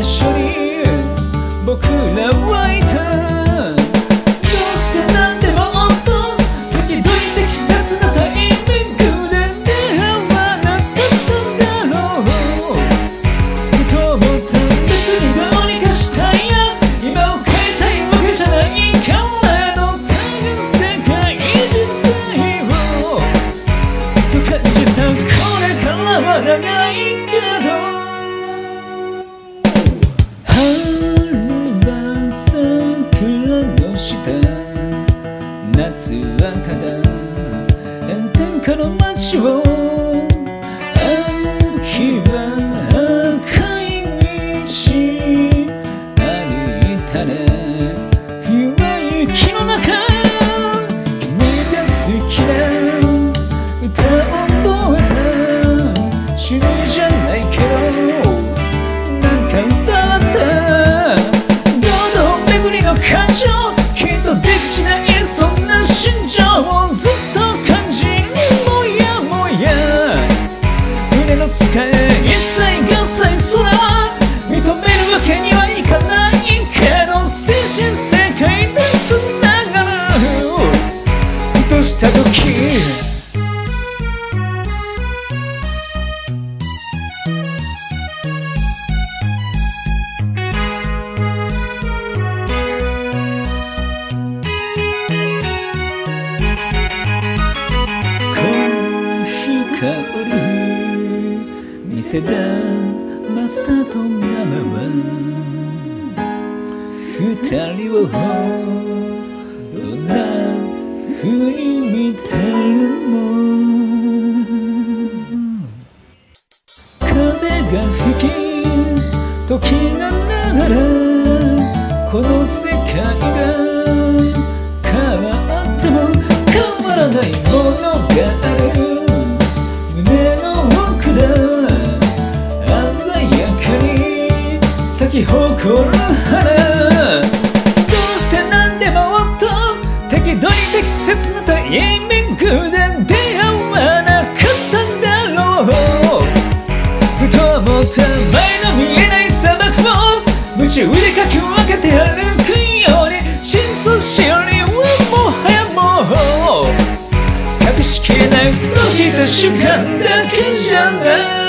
緒に僕らはいた。どうしてなんでもっと時々適切なタイミングで出会わなかったんだろう。ふと思った別にどうにかしたいや今を変えたいわけじゃないからの多分世界自体をと感じた。これからは長いけど夏はただ炎天下の街を歩きは赤い道歩いたね。冬は雪の中君が好きな歌を覚えた。趣味じゃないけどなんか歌った。堂々巡りの感情きっと出口ないそんな心情をずっと感じる。もやもや胸の使え一切合切空は認めるわけにはいかないけど精神世界でつながるふとした時店だマスターとママは二人をどんな風に見てるの。風が吹き時が流れこの世界が変わっても変わらないものがある。胸の奥だ咲き誇る花。どうしてなんでもっと適度に適切なタイミングで出会わなかったんだろう。ふと思った前の見えない砂漠を夢中でかき分けて歩くように真相心理はもはやもう隠しきれない閉じた瞬間だけじゃない。